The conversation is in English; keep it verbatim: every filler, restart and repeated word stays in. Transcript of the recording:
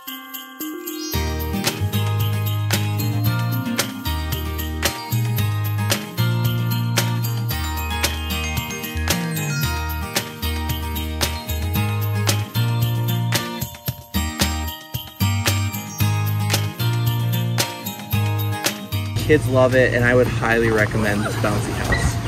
Kids love it, and I would highly recommend this bouncy house.